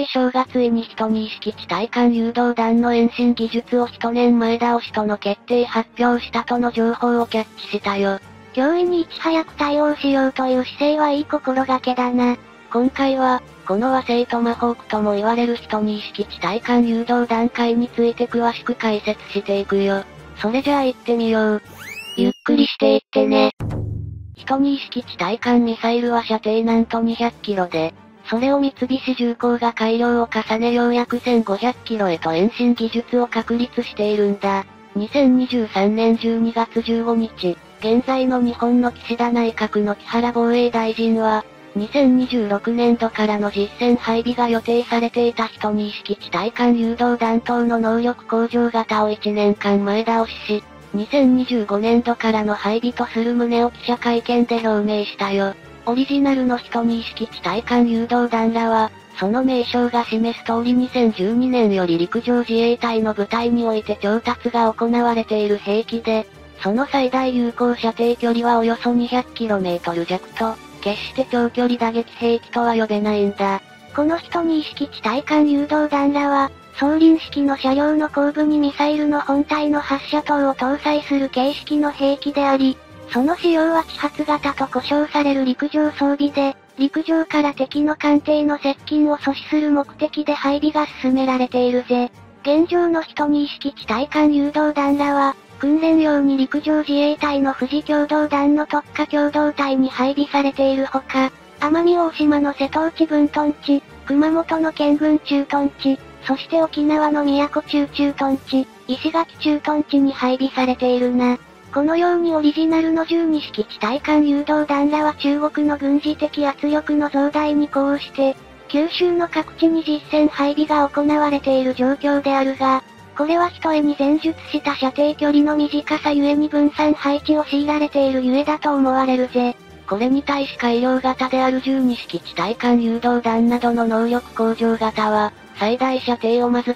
衛省がついに12式地対艦誘導弾の遠心技術を1年前倒しとの決定発表したとの情報をキャッチしたよ。 脅威にいち早く対応しようという姿勢はいい心がけだな。 今回は、この和製トマホークとも言われる12式地対艦誘導弾塊について詳しく解説していくよ。それじゃあ行ってみよう。ゆっくりしていってね。12式地対艦ミサイルは射程なんと200キロで、それを三菱重工が改良を重ねようやく1500キロへと遠心技術を確立しているんだ。2023年12月15日、現在の日本の岸田内閣の木原防衛大臣は、2026年度からの実戦配備が予定されていた12式地対艦誘導弾頭の能力向上型を1年間前倒しし、2025年度からの配備とする旨を記者会見で表明したよ。オリジナルの12式地対艦誘導弾らは、その名称が示す通り2012年より陸上自衛隊の部隊において調達が行われている兵器で、その最大有効射程距離はおよそ 200km 弱と、決して長距離打撃兵器とは呼べないんだ。 この12式地対艦誘導弾らは、装輪式の車両の後部にミサイルの本体の発射塔を搭載する形式の兵器であり、その使用は地発型と呼称される陸上装備で、陸上から敵の艦艇の接近を阻止する目的で配備が進められているぜ。現状の12式地対艦誘導弾らは、訓練用に陸上自衛隊の富士共同団の特化共同隊に配備されているほか、奄美大島の瀬戸内分屯地、熊本の県軍駐屯地、そして沖縄の宮古中駐屯地、石垣駐屯地に配備されているな。このようにオリジナルの12式地対艦誘導弾らは中国の軍事的圧力の増大に呼応して、九州の各地に実戦配備が行われている状況であるが、これは一重に前述した射程距離の短さゆえに分散配置を強いられているゆえだと思われるぜ。 これに対し改良型である12式地対艦誘導弾などの能力向上型は、最大射程をまず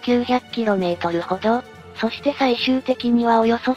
900km ほど、そして最終的にはおよそ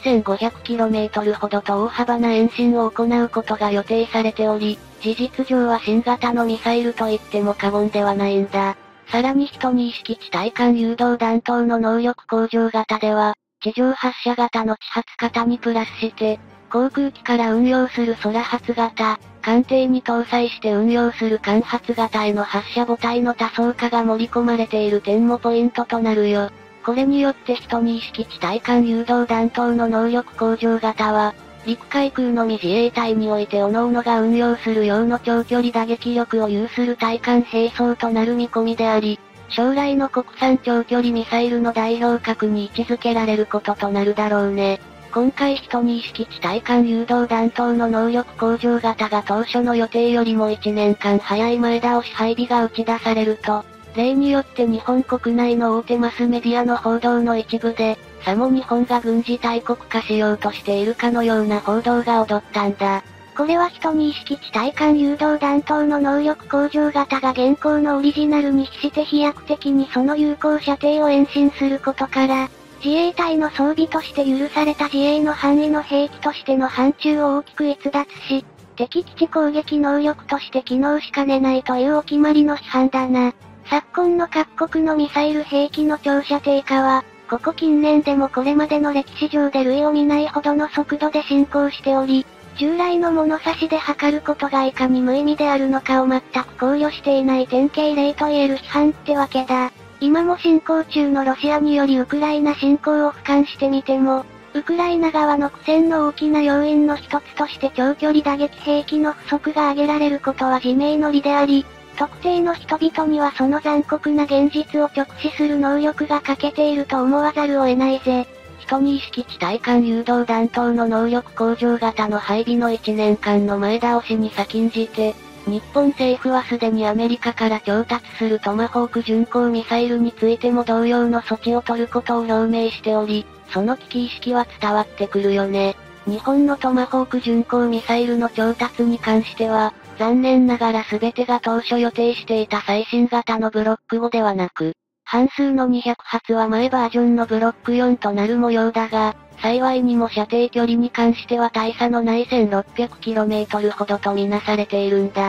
1500km ほどと大幅な延伸を行うことが予定されており、事実上は新型のミサイルと言っても過言ではないんだ。さらに12式地対艦誘導弾頭の能力向上型では、地上発射型の地発型にプラスして、航空機から運用する空発型、艦艇に搭載して運用する艦発型への発射母体の多層化が盛り込まれている点もポイントとなるよ。これによって12式地対艦誘導弾頭の能力向上型は、陸海空のみ自衛隊において各々が運用する用の長距離打撃力を有する対艦兵装となる見込みであり、将来の国産長距離ミサイルの代表格に位置づけられることとなるだろうね。今回12式地対艦誘導弾頭の能力向上型が当初の予定よりも1年間早い前倒し配備が打ち出されると、例によって日本国内の大手マスメディアの報道の一部で、さも日本が軍事大国化しようとしているかのような報道が踊ったんだ。 これは12式地対艦誘導弾頭の能力向上型が現行のオリジナルに比して飛躍的にその有効射程を延伸することから、自衛隊の装備として許された自衛の範囲の兵器としての範疇を大きく逸脱し、敵基地攻撃能力として機能しかねないというお決まりの批判だな。昨今の各国のミサイル兵器の長射程化は、ここ近年でもこれまでの歴史上で類を見ないほどの速度で進行しており、従来の物差しで測ることがいかに無意味であるのかを全く考慮していない典型例と言える批判ってわけだ。今も進行中のロシアによりウクライナ侵攻を俯瞰してみても、ウクライナ側の苦戦の大きな要因の一つとして長距離打撃兵器の不足が挙げられることは自明の理であり、特定の人々にはその残酷な現実を直視する能力が欠けていると思わざるを得ないぜ。 12式地対艦誘導弾頭の能力向上型の配備の1年間の前倒しに先んじて、日本政府はすでにアメリカから調達するトマホーク巡航ミサイルについても同様の措置を取ることを表明しており、その危機意識は伝わってくるよね。日本のトマホーク巡航ミサイルの調達に関しては、残念ながら全てが当初予定していた最新型のブロック5ではなく、半数の200発は前バージョンのブロック4となる模様だが、幸いにも射程距離に関しては大差のない 1600km ほどとみなされているんだ。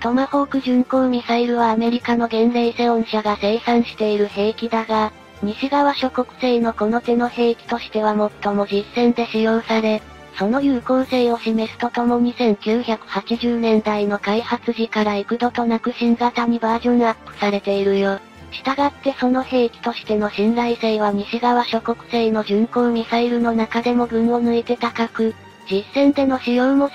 トマホーク巡航ミサイルはアメリカのゲンレイセオン社が生産している兵器だが、西側諸国製のこの手の兵器としては最も実戦で使用され、その有効性を示すとともに1980年代の開発時から幾度となく新型にバージョンアップされているよ。したがってその兵器としての信頼性は西側諸国製の巡航ミサイルの中でも群を抜いて高く、実戦での使用も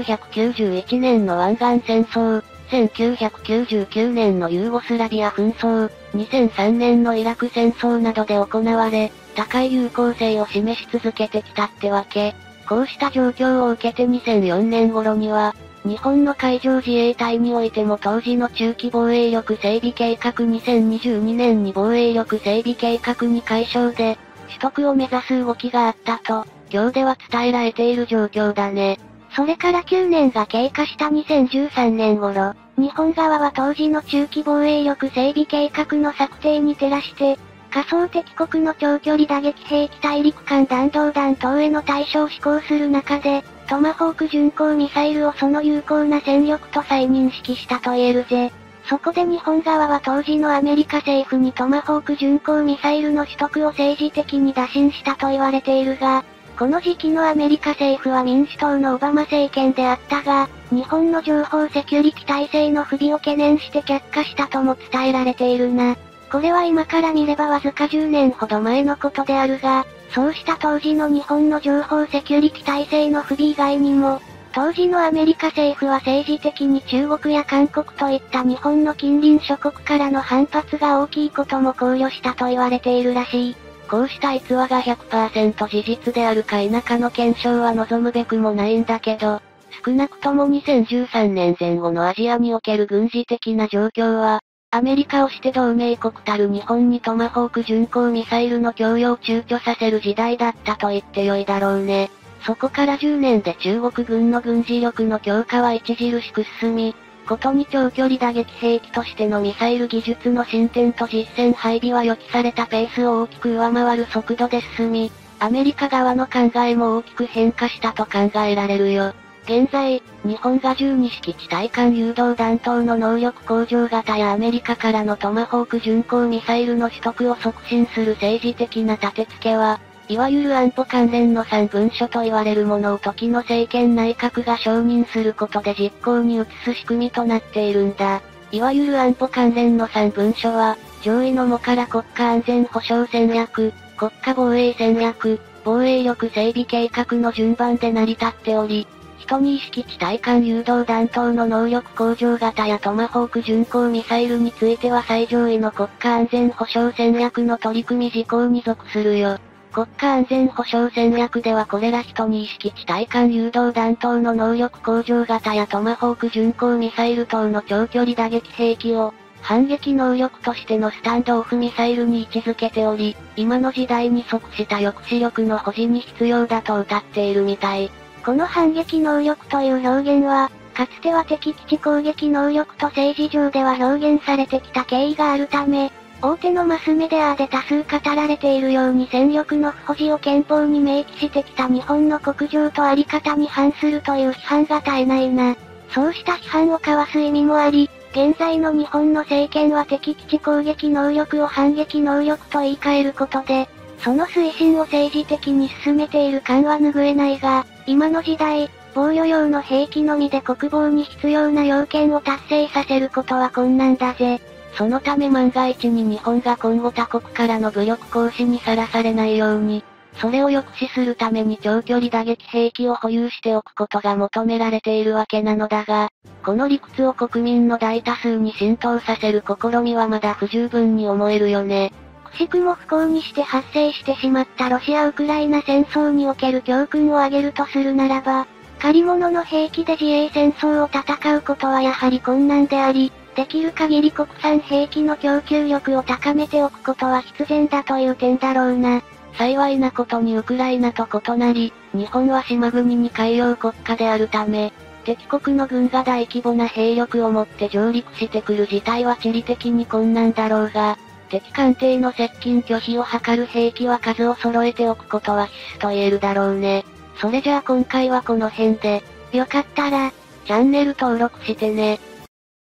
1991年の湾岸戦争、1999年のユーゴスラビア紛争、2003年のイラク戦争などで行われ、高い有効性を示し続けてきたってわけ。こうした状況を受けて2004年頃には、日本の海上自衛隊においても当時の中期防衛力整備計画2022年に防衛力整備計画に解消で、取得を目指す動きがあったと、今日では伝えられている状況だね。 それから9年が経過した2013年頃、日本側は当時の中期防衛力整備計画の策定に照らして、仮想敵国の長距離打撃兵器大陸間弾道弾等への対処を施行する中で、トマホーク巡航ミサイルをその有効な戦力と再認識したと言えるぜ。そこで日本側は当時のアメリカ政府にトマホーク巡航ミサイルの取得を政治的に打診したと言われているが、この時期のアメリカ政府は民主党のオバマ政権であったが、日本の情報セキュリティ体制の不備を懸念して却下したとも伝えられているな。これは今から見ればわずか10年ほど前のことであるが、そうした当時の日本の情報セキュリティ体制の不備以外にも、当時のアメリカ政府は政治的に中国や韓国といった日本の近隣諸国からの反発が大きいことも考慮したと言われているらしい。 こうした逸話が 100% 事実であるか否かの検証は望むべくもないんだけど、少なくとも2013年前後のアジアにおける軍事的な状況は、アメリカをして同盟国たる日本にトマホーク巡航ミサイルの供与を躊躇させる時代だったと言ってよいだろうね。そこから10年で中国軍の軍事力の強化は著しく進み、ことに長距離打撃兵器としてのミサイル技術の進展と実戦配備は予期されたペースを大きく上回る速度で進み、アメリカ側の考えも大きく変化したと考えられるよ。現在、日本が12式地対艦誘導弾等の能力向上型やアメリカからのトマホーク巡航ミサイルの取得を促進する政治的な立て付けは、いわゆる安保関連の3文書と言われるものを時の政権内閣が承認することで実行に移す仕組みとなっているんだ。いわゆる安保関連の3文書は、上位のもから国家安全保障戦略、国家防衛戦略、防衛力整備計画の順番で成り立っており、12式地対艦誘導弾等の能力向上型やトマホーク巡航ミサイルについては最上位の国家安全保障戦略の取り組み事項に属するよ。国家安全保障戦略ではこれら12式地対艦誘導弾等の能力向上型やトマホーク巡航ミサイル等の長距離打撃兵器を、反撃能力としてのスタンドオフミサイルに位置づけており、今の時代に即した抑止力の保持に必要だと謳っているみたい。 この反撃能力という表現は、かつては敵基地攻撃能力と政治上では表現されてきた経緯があるため、大手のマスメディアで多数語られているように戦力の不保持を憲法に明記してきた日本の国情とあり方に反するという批判が絶えないな。そうした批判をかわす意味もあり、現在の日本の政権は敵基地攻撃能力を反撃能力と言い換えることで、その推進を政治的に進めている感は拭えないが、今の時代、防御用の兵器のみで国防に必要な要件を達成させることは困難だぜ。 そのため万が一に日本が今後他国からの武力行使にさらされないように、それを抑止するために長距離打撃兵器を保有しておくことが求められているわけなのだが、この理屈を国民の大多数に浸透させる試みはまだ不十分に思えるよね。 くしくも不幸にして発生してしまったロシア・ウクライナ戦争における教訓を挙げるとするならば、借り物の兵器で自衛戦争を戦うことはやはり困難であり、できる限り国産兵器の供給力を高めておくことは必然だという点だろうな。 幸いなことにウクライナと異なり、日本は島国に海洋国家であるため、敵国の軍が大規模な兵力を持って上陸してくる事態は地理的に困難だろうが、敵艦艇の接近拒否を図る兵器は数を揃えておくことは必須と言えるだろうね。それじゃあ今回はこの辺で、 よかったら、 チャンネル登録してね。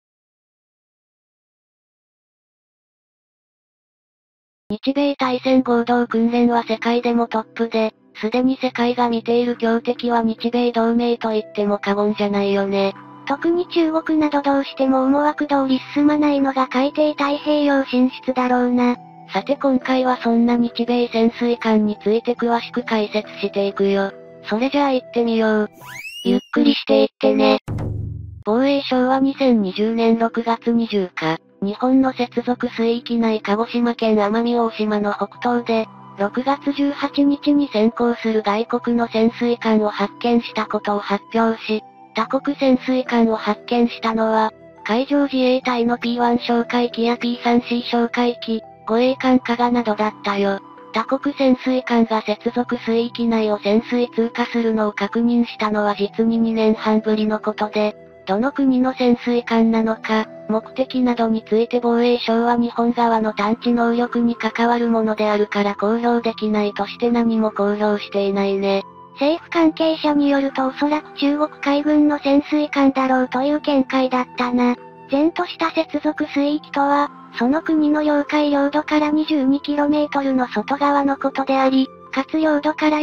日米対戦合同訓練は世界でもトップで、すでに世界が見ている強敵は日米同盟と言っても過言じゃないよね。 特に中国などどうしても思惑通り進まないのが海底太平洋進出だろうな。 さて今回はそんな日米潜水艦について詳しく解説していくよ。それじゃあ行ってみよう。 ゆっくりしていってね。 防衛省は2020年6月20日、日本の接続水域内鹿児島県奄美大島の北東で、6月18日に先行する外国の潜水艦を発見したことを発表し、他国潜水艦を発見したのは、海上自衛隊の P1 哨戒機や P3C 哨戒機、護衛艦加賀などだったよ。他国潜水艦が接続水域内を潜水通過するのを確認したのは実に2年半ぶりのことで、どの国の潜水艦なのか、目的などについて防衛省は日本側の探知能力に関わるものであるから公表できないとして何も公表していないね。 政府関係者によるとおそらく中国海軍の潜水艦だろうという見解だったな。前とした接続水域とは、その国の領海領土から 22km の外側のことであり、かつ領土から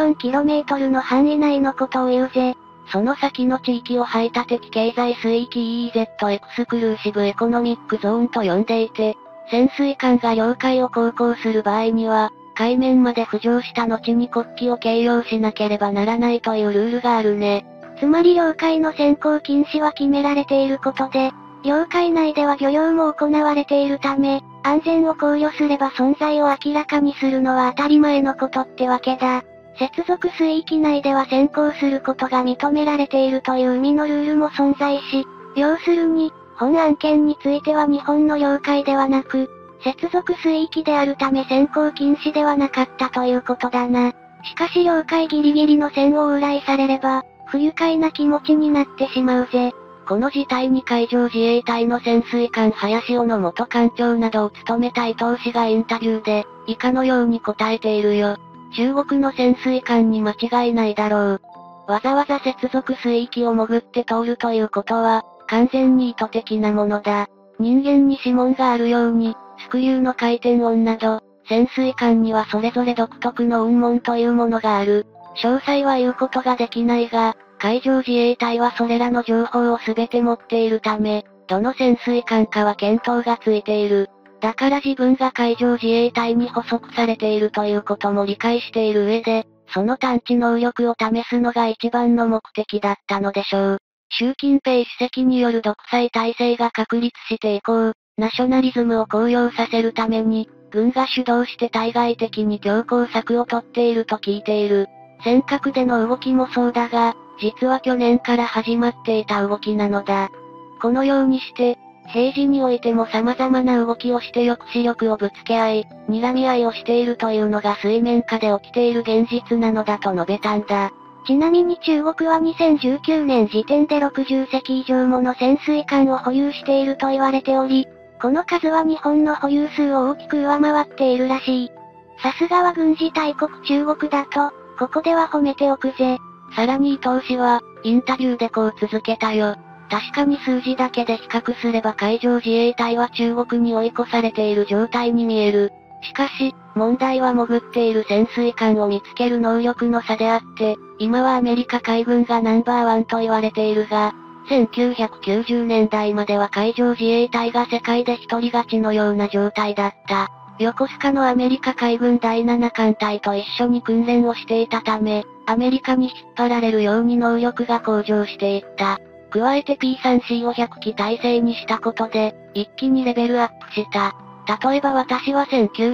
44km の範囲内のことを言うぜ。 その先の地域を排他的経済水域 EEZ エクスクルーシブエコノミックゾーンと呼んでいて、潜水艦が領海を航行する場合には、海面まで浮上した後に国旗を計量しなければならないというルールがあるね。 つまり領海の先行禁止は決められていることで、領海内では漁業も行われているため、安全を考慮すれば存在を明らかにするのは当たり前のことってわけだ。接続水域内では先行することが認められているという海のルールも存在し、要するに、本案件については日本の領海ではなく、接続水域であるため先行禁止ではなかったということだな。しかし領海ギリギリの線を往来されれば、不愉快な気持ちになってしまうぜ。 この事態に海上自衛隊の潜水艦林尾の元艦長などを務めた伊藤氏がインタビューで、以下のように答えているよ。中国の潜水艦に間違いないだろう。わざわざ接続水域を潜って通るということは、完全に意図的なものだ。人間に指紋があるように、スクリューの回転音など、潜水艦にはそれぞれ独特の音紋というものがある。詳細は言うことができないが、海上自衛隊はそれらの情報を全て持っているため、どの潜水艦かは見当がついている。だから自分が海上自衛隊に捕捉されているということも理解している上で、その探知能力を試すのが一番の目的だったのでしょう。習近平主席による独裁体制が確立して以降、ナショナリズムを高揚させるために、軍が主導して対外的に強硬策をとっていると聞いている。尖閣での動きもそうだが、実は去年から始まっていた動きなのだ。このようにして、平時においても様々な動きをして抑止力をぶつけ合い、睨み合いをしているというのが水面下で起きている現実なのだと述べたんだ。 ちなみに中国は2019年時点で60隻以上もの潜水艦を保有していると言われており、この数は日本の保有数を大きく上回っているらしい。さすがは軍事大国中国だと、ここでは褒めておくぜ。 さらに伊藤氏は、インタビューでこう続けたよ。確かに数字だけで比較すれば海上自衛隊は中国に追い越されている状態に見える。しかし、問題は潜っている潜水艦を見つける能力の差であって、今はアメリカ海軍がナンバーワンと言われているが、1990年代までは海上自衛隊が世界で一人勝ちのような状態だった。横須賀のアメリカ海軍第7艦隊と一緒に訓練をしていたため、アメリカに引っ張られるように能力が向上していった。加えて P3C を100機体制にしたことで、一気にレベルアップした。例えば私は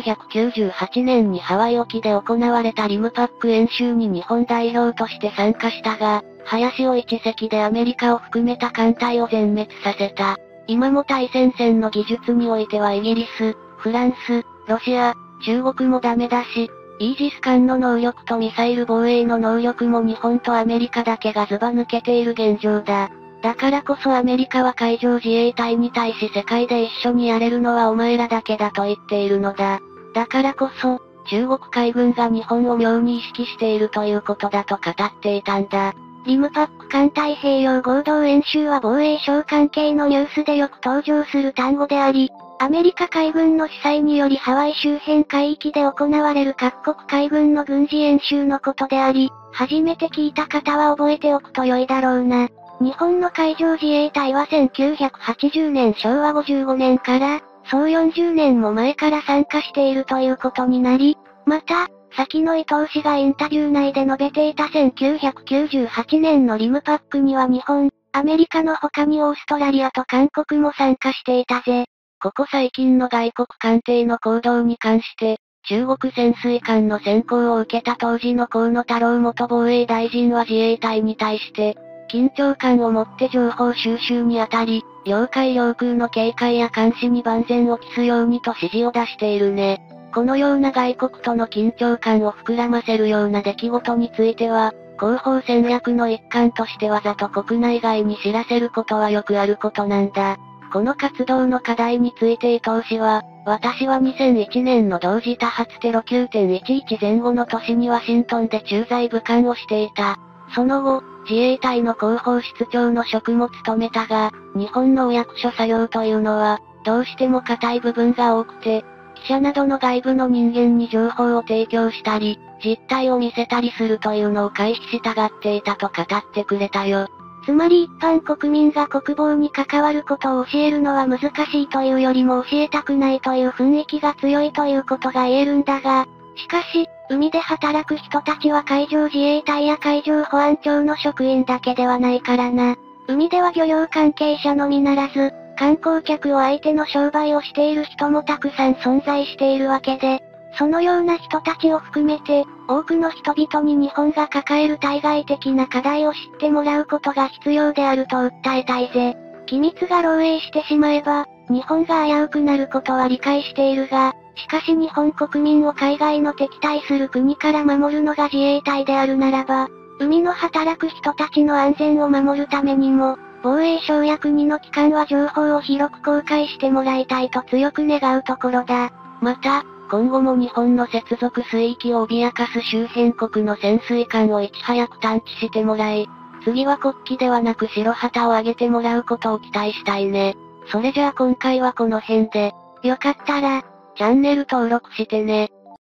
1998年にハワイ沖で行われたリムパック演習に日本代表として参加したが、林を一隻でアメリカを含めた艦隊を全滅させた。今も対戦線の技術においてはイギリス、フランス、ロシア、中国もダメだし、イージス艦の能力とミサイル防衛の能力も日本とアメリカだけがズバ抜けている現状だ。だからこそアメリカは海上自衛隊に対し世界で一緒にやれるのはお前らだけだと言っているのだ。だからこそ、中国海軍が日本を妙に意識しているということだと語っていたんだ。 リムパック環太平洋合同演習は防衛省関係のニュースでよく登場する単語であり、 アメリカ海軍の主催によりハワイ周辺海域で行われる各国海軍の軍事演習のことであり、初めて聞いた方は覚えておくと良いだろうな。日本の海上自衛隊は1980年昭和55年から、そう40年も前から参加しているということになり、また、先の伊藤氏がインタビュー内で述べていた1998年のリムパックには日本、アメリカの他にオーストラリアと韓国も参加していたぜ。 ここ最近の外国艦艇の行動に関して、中国潜水艦の先行を受けた当時の河野太郎元防衛大臣は自衛隊に対して、緊張感を持って情報収集にあたり、領海領空の警戒や監視に万全を期すようにと指示を出しているね。このような外国との緊張感を膨らませるような出来事については、広報戦略の一環としてわざと国内外に知らせることはよくあることなんだ。この活動の課題について伊藤氏は、私は2001年の同時多発テロ 9.11 前後の年にワシントンで駐在武官をしていた。その後、自衛隊の広報室長の職も務めたが、日本のお役所作業というのは、どうしても硬い部分が多くて、記者などの外部の人間に情報を提供したり、実態を見せたりするというのを回避したがっていたと語ってくれたよ。 つまり一般国民が国防に関わることを教えるのは難しいというよりも教えたくないという雰囲気が強いということが言えるんだが、しかし、海で働く人たちは海上自衛隊や海上保安庁の職員だけではないからな。海では漁業関係者のみならず、観光客を相手の商売をしている人もたくさん存在しているわけで、そのような人たちを含めて、多くの人々に日本が抱える対外的な課題を知ってもらうことが必要であると訴えたいぜ。機密が漏洩してしまえば、日本が危うくなることは理解しているが、しかし日本国民を海外の敵対する国から守るのが自衛隊であるならば、海の働く人たちの安全を守るためにも、防衛省や国の機関は情報を広く公開してもらいたいと強く願うところだ。 また、今後も日本の接続水域を脅かす周辺国の潜水艦をいち早く探知してもらい、次は国旗ではなく白旗を上げてもらうことを期待したいね。それじゃあ今回はこの辺で、 よかったら、 チャンネル登録してね。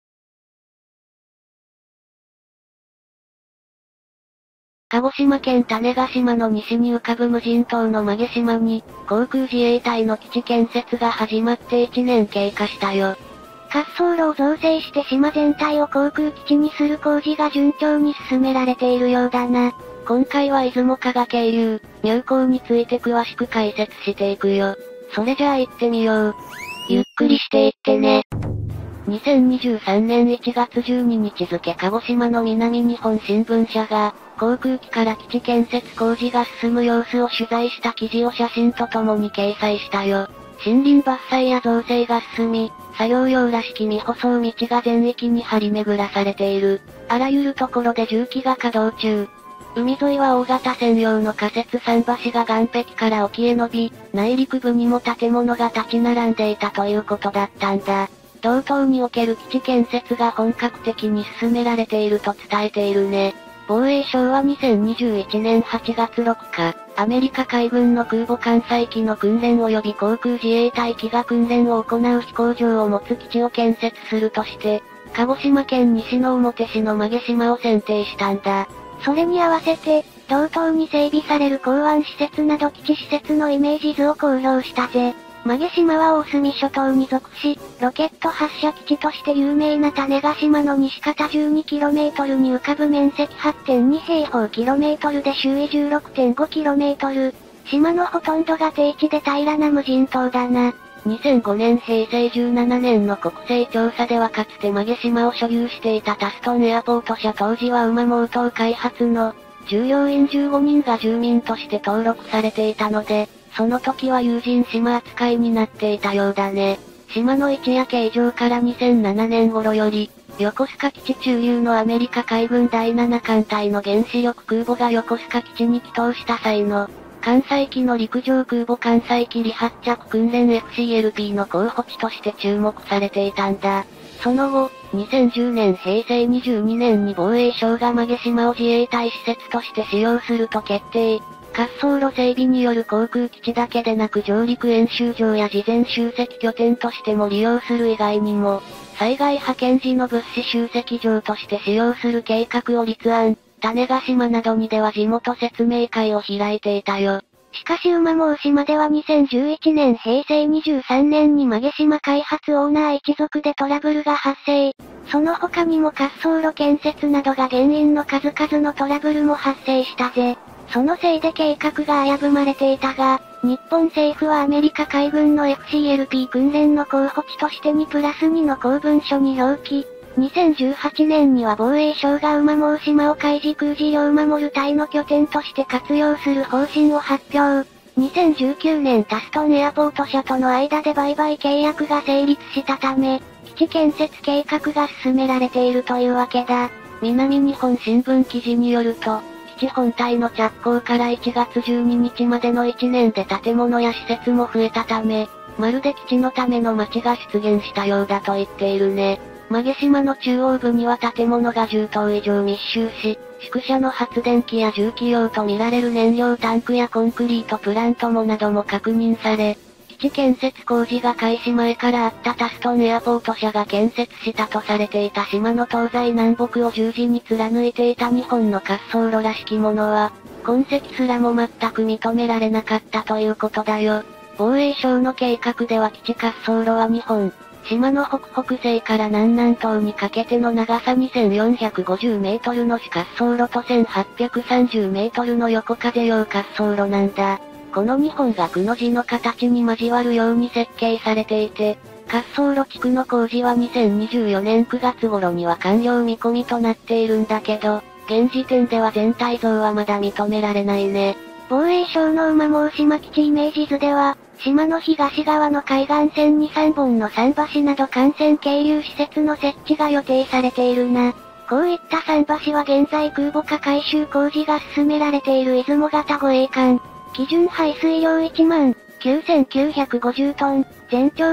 鹿児島県種子島の西に浮かぶ無人島の馬毛島に、航空自衛隊の基地建設が始まって1年経過したよ。 滑走路を造成して島全体を航空基地にする工事が順調に進められているようだな。 今回は出雲加賀経由、入港について詳しく解説していくよ。それじゃあ行ってみよう。ゆっくりしていってね。2023年1月12日付鹿児島の南日本新聞社が、航空機から基地建設工事が進む様子を取材した記事を写真とともに掲載したよ。森林伐採や造成が進み、作業用らしき未舗装道が全域に張り巡らされている。あらゆるところで重機が稼働中。海沿いは大型専用の仮設桟橋が岸壁から沖へ伸び、内陸部にも建物が立ち並んでいたということだったんだ。同島における基地建設が本格的に進められていると伝えているね。防衛省は2021年8月6日、アメリカ海軍の空母艦載機の訓練及び航空自衛隊機が訓練を行う飛行場を持つ基地を建設するとして、鹿児島県西之表市の馬毛島を選定したんだ。 それに合わせて、同島に整備される港湾施設など基地施設のイメージ図を公表したぜ。馬毛島は大隅諸島に属し、ロケット発射基地として有名な種子島の西方 12km に浮かぶ面積 8.2 平方キロメートルで周囲 16.5km。島のほとんどが低地で平らな無人島だな。 2005年平成17年の国勢調査ではかつて馬毛島を所有していたタストンエアポート社当時は馬毛島開発の従業員15人が住民として登録されていたので、その時は有人島扱いになっていたようだね。島の位置や形状から2007年頃より、横須賀基地駐留のアメリカ海軍第7艦隊の原子力空母が横須賀基地に帰投した際の、艦載機の陸上空母艦載機離発着訓練 FCLP の候補地として注目されていたんだ。その後、2010年平成22年に防衛省が馬毛島を自衛隊施設として使用すると決定。 滑走路整備による航空基地だけでなく上陸演習場や事前集積拠点としても利用する以外にも、災害派遣時の物資集積場として使用する計画を立案、種子島などにでは地元説明会を開いていたよ。 しかし馬毛島では2011年平成23年に曲島開発オーナー一族でトラブルが発生。その他にも滑走路建設などが原因の数々のトラブルも発生したぜ。そのせいで計画が危ぶまれていたが、日本政府はアメリカ海軍の FCLP 訓練の候補地として2+2の公文書に表記。2018年には防衛省が馬毛島を海事空事業守る隊の拠点として活用する方針を発表。2019年タストンエアポート社との間で売買契約が成立したため、基地建設計画が進められているというわけだ。 南日本新聞記事によると、基地本体の着工から1月12日までの1年で建物や施設も増えたため、まるで基地のための街が出現したようだと言っているね。曲島の中央部には建物が10棟以上密集し、宿舎の発電機や重機用とみられる燃料タンクやコンクリートプラントもなども確認され、基地建設工事が開始前からあったタストンエアポート社が建設したとされていた島の東西南北を十字に貫いていた日本の滑走路らしきものは、痕跡すらも全く認められなかったということだよ。防衛省の計画では基地滑走路は日本、島の北北西から南南東にかけての長さ2450メートルの主滑走路と1830メートルの横風用滑走路なんだ。この2本がくの字の形に交わるように設計されていて、滑走路地区の工事は2024年9月頃には完了見込みとなっているんだけど、現時点では全体像はまだ認められないね。 防衛省の馬毛島基地イメージ図では、島の東側の海岸線に3本の桟橋など艦船係留施設の設置が予定されているな。こういった桟橋は現在空母化改修工事が進められている出雲型護衛艦。基準排水量19950トン、全長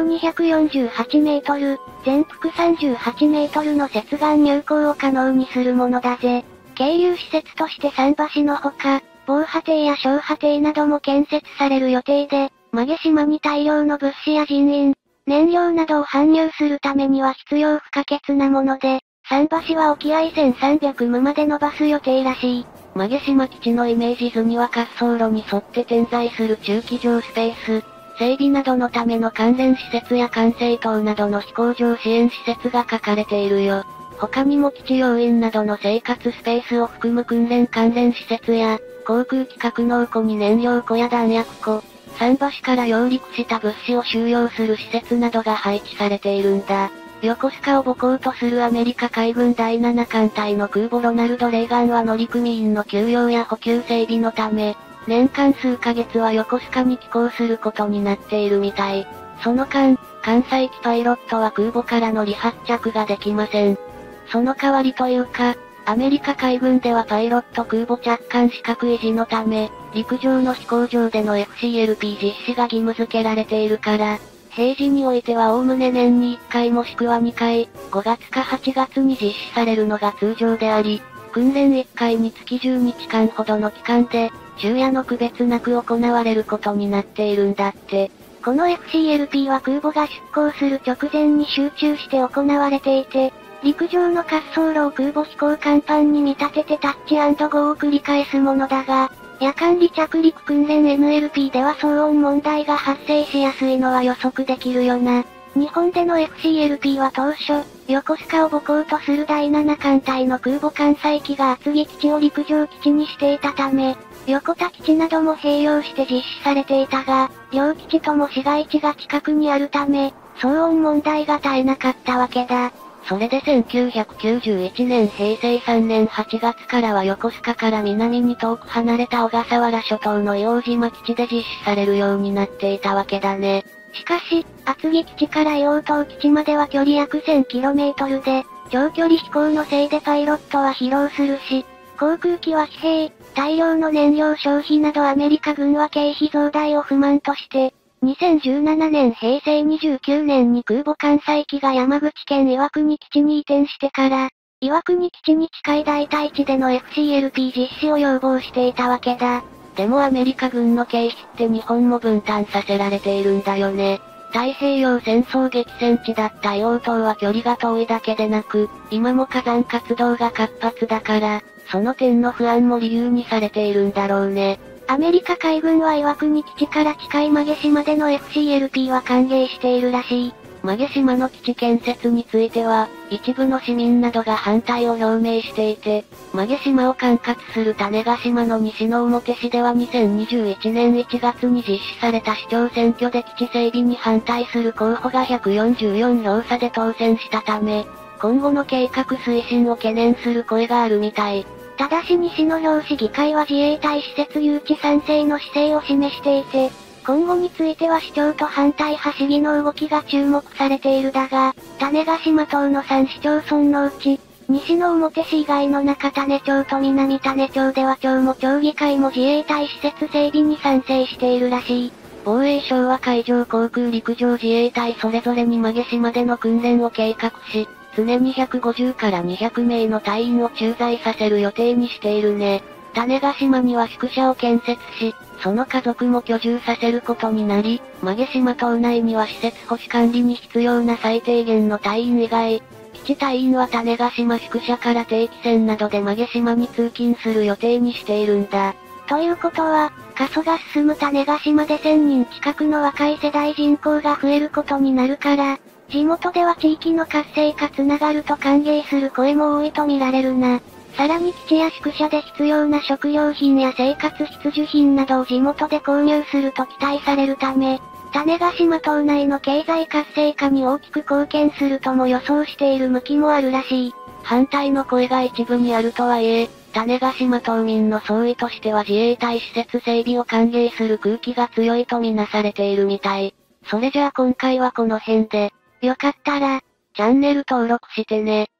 248メートル、全幅38メートルの接岸入港を可能にするものだぜ。係留施設として桟橋のほか、防波堤や小波堤なども建設される予定で、曲島に大量の物資や人員、燃料などを搬入するためには必要不可欠なもので、桟橋は沖合1300ムまで伸ばす予定らしい。 曲島基地のイメージ図には滑走路に沿って点在する駐機場スペース、整備などのための関連施設や管制塔などの飛行場支援施設が書かれているよ。他にも基地要員などの生活スペースを含む訓練関連施設や、航空機格納庫に燃料庫や弾薬庫、桟橋から揚陸した物資を収容する施設などが配置されているんだ。横須賀を母港とするアメリカ海軍第7艦隊の空母ロナルド・レーガンは乗組員の給養や補給整備のため、年間数ヶ月は横須賀に寄港することになっているみたい。その間、関西機パイロットは空母からの離発着ができません。その代わりというか、アメリカ海軍ではパイロット空母着艦資格維持のため、陸上の飛行場での FCLP 実施が義務付けられているから、平時においてはおおむね年に1回もしくは2回、5月か8月に実施されるのが通常であり、訓練1回につき10日間ほどの期間で、昼夜の区別なく行われることになっているんだって。 この FCLP は空母が出港する直前に集中して行われていて、陸上の滑走路を空母飛行甲板に見立ててタッチ&ゴーを繰り返すものだが、夜間離着陸訓練 NLP では騒音問題が発生しやすいのは予測できるよな。日本での FCLP は当初、横須賀を母港とする第7艦隊の空母艦載機が厚木基地を陸上基地にしていたため、横田基地なども併用して実施されていたが、両基地とも市街地が近くにあるため、騒音問題が絶えなかったわけだ。 それで1991年平成3年8月からは横須賀から南に遠く離れた小笠原諸島の硫黄島基地で実施されるようになっていたわけだね。 しかし、厚木基地から硫黄島基地までは距離約 1000km で、長距離飛行のせいでパイロットは疲労するし、航空機は疲弊、大量の燃料消費などアメリカ軍は経費増大を不満として、2017年平成29年に空母艦載機が山口県岩国基地に移転してから、岩国基地に近い代替地での FCLP 実施を要望していたわけだ。 でもアメリカ軍の経費って日本も分担させられているんだよね。太平洋戦争激戦地だった硫黄島は距離が遠いだけでなく、今も火山活動が活発だから、その点の不安も理由にされているんだろうね。 アメリカ海軍は岩国基地から近い馬毛島での FCLP は歓迎しているらしい。 馬毛島の基地建設については、一部の市民などが反対を表明していて、馬毛島を管轄する種子島の西之表市では2021年1月に実施された市長選挙で基地整備に反対する候補が144票差で当選したため、今後の計画推進を懸念する声があるみたい。 ただし西之表市議会は自衛隊施設誘致賛成の姿勢を示していて、今後については市長と反対派市議の動きが注目されているだが、種子島島の3市町村のうち、西之表市以外の中種町と南種町では町も町議会も自衛隊施設整備に賛成しているらしい。 防衛省は海上航空陸上自衛隊それぞれに馬毛島での訓練を計画し、常に150から200名の隊員を駐在させる予定にしているね。種子島には宿舎を建設し、その家族も居住させることになり、馬毛島島内には施設保守管理に必要な最低限の隊員以外、基地隊員は種子島宿舎から定期船などで馬毛島に通勤する予定にしているんだ。 ということは、過疎が進む種子島で1000人近くの若い世代人口が増えることになるから、地元では地域の活性化つながると歓迎する声も多いと見られるな。さらに基地や宿舎で必要な食料品や生活必需品などを地元で購入すると期待されるため、種子島島内の経済活性化に大きく貢献するとも予想している向きもあるらしい。 反対の声が一部にあるとはいえ、種子島島民の総意としては自衛隊施設整備を歓迎する空気が強いとみなされているみたい。それじゃあ今回はこの辺で、 よかったら、 チャンネル登録してね。